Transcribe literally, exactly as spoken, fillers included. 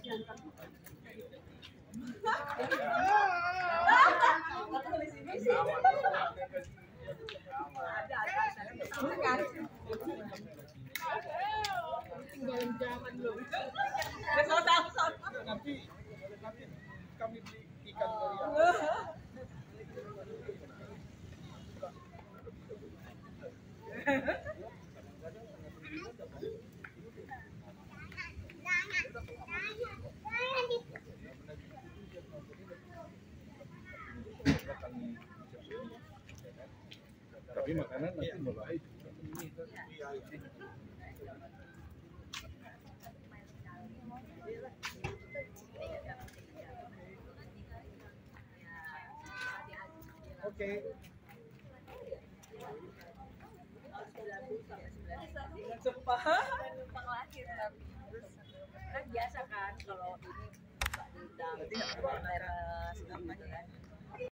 Tinggalin zaman lu. Nanti nanti kami beli ikan dari tapi makanan nanti mulai oke. Jepang numpang lahir tapi kan biasa kan kalau ini di dalam